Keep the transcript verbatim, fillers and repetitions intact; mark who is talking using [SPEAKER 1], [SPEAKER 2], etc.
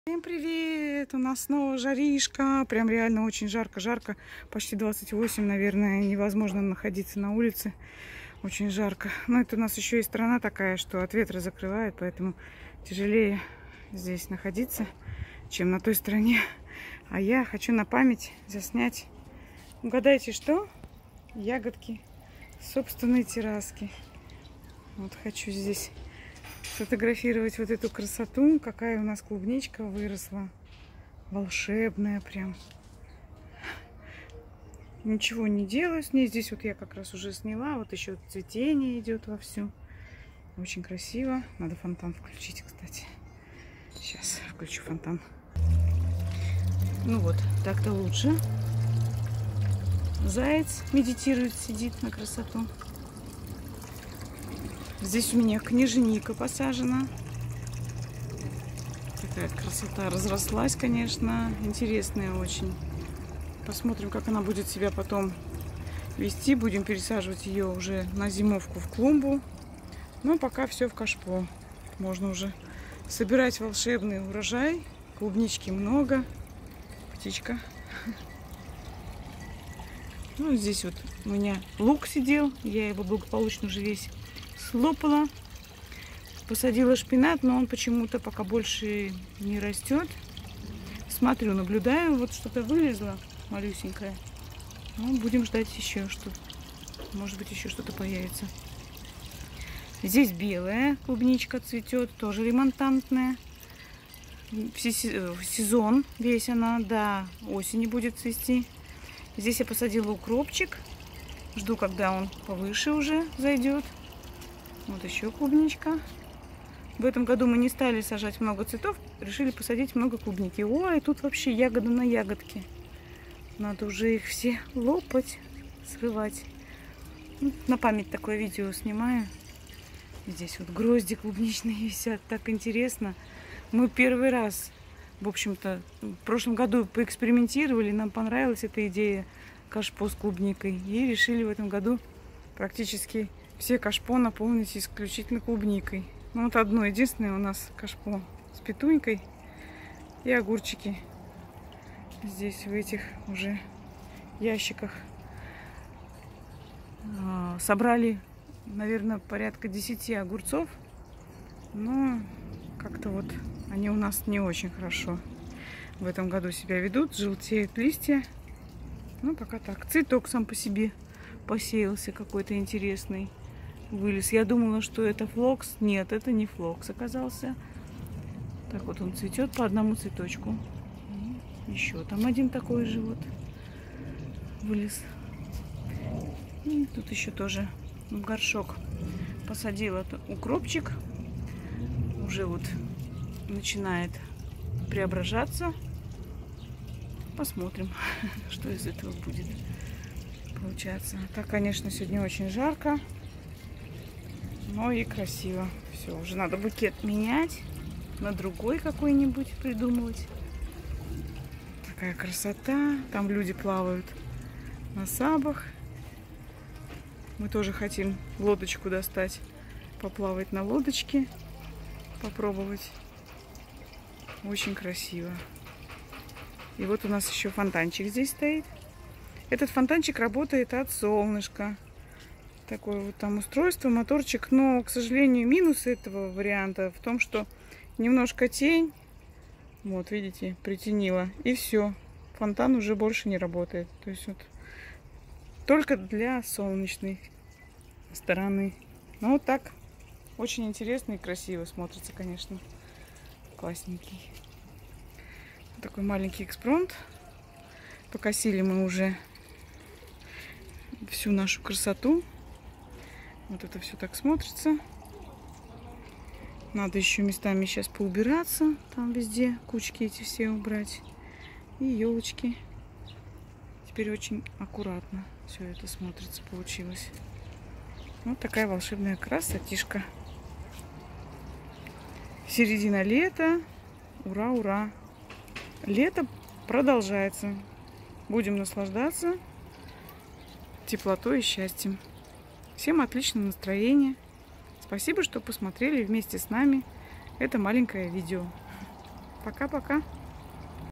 [SPEAKER 1] Всем привет! У нас снова жаришка. Прям реально очень жарко-жарко. Почти двадцать восемь, наверное. Невозможно находиться на улице. Очень жарко. Но это у нас еще и страна такая, что от ветра закрывает. Поэтому тяжелее здесь находиться, чем на той стороне. А я хочу на память заснять. Угадайте, что? Ягодки собственной терраски. Вот хочу здесь сфотографировать вот эту красоту, какая у нас клубничка выросла. Волшебная прям. Ничего не делаю с ней. Здесь вот я как раз уже сняла. Вот еще цветение идет вовсю. Очень красиво. Надо фонтан включить, кстати. Сейчас включу фонтан. Ну вот, так-то лучше. Заяц медитирует, сидит на красоту. Здесь у меня княжника посажена. Такая красота разрослась, конечно. Интересная очень. Посмотрим, как она будет себя потом вести. Будем пересаживать ее уже на зимовку в клумбу. Но пока все в кашпо. Можно уже собирать волшебный урожай. Клубнички много. Птичка. Ну, здесь вот у меня лук сидел. Я его благополучно уже весь слопала. Посадила шпинат, но он почему-то пока больше не растет. Смотрю, наблюдаю, вот что-то вылезло малюсенькое. Ну, будем ждать еще, что может быть еще что-то появится. Здесь белая клубничка цветет, тоже ремонтантная. Сезон весь она до осени будет цвести. Здесь я посадила укропчик. Жду, когда он повыше уже зайдет. Вот еще клубничка. В этом году мы не стали сажать много цветов, решили посадить много клубники. Ой, тут вообще ягода на ягодке. Надо уже их все лопать, срывать. На память такое видео снимаю. Здесь вот грозди клубничные висят, так интересно. Мы первый раз, в общем-то, в прошлом году поэкспериментировали, нам понравилась эта идея кашпо с клубникой. И решили в этом году практически все кашпо наполнить исключительно клубникой. Ну вот одно единственное у нас кашпо с петунькой и огурчики. Здесь в этих уже ящиках собрали, наверное, порядка десяти огурцов. Но как-то вот они у нас не очень хорошо в этом году себя ведут. Желтеют листья. Ну пока так. Цветок сам по себе посеялся какой-то интересный. Вылез. Я думала, что это флокс. Нет, это не флокс оказался. Так вот он цветет по одному цветочку. И еще там один такой же вот вылез. И тут еще тоже в горшок посадила укропчик. Уже вот начинает преображаться. Посмотрим, что из этого будет получаться. Так, конечно, сегодня очень жарко. Но и красиво. Все, уже надо букет менять. На другой какой-нибудь придумывать. Такая красота. Там люди плавают на сабах. Мы тоже хотим лодочку достать. Поплавать на лодочке. Попробовать. Очень красиво. И вот у нас еще фонтанчик здесь стоит. Этот фонтанчик работает от солнышка. Такое вот там устройство, моторчик. Но, к сожалению, минус этого варианта в том, что немножко тень. Вот, видите, притенила. И все. Фонтан уже больше не работает. То есть вот только для солнечной стороны. Ну вот так. Очень интересно и красиво смотрится, конечно. Классненький. Такой маленький экспромт. Покосили мы уже всю нашу красоту. Вот это все так смотрится. Надо еще местами сейчас поубираться. Там везде кучки эти все убрать. И елочки. Теперь очень аккуратно все это смотрится, получилось. Вот такая волшебная красотишка. Середина лета. Ура, ура. Лето продолжается. Будем наслаждаться теплотой и счастьем. Всем отличного настроения. Спасибо, что посмотрели вместе с нами это маленькое видео. Пока-пока.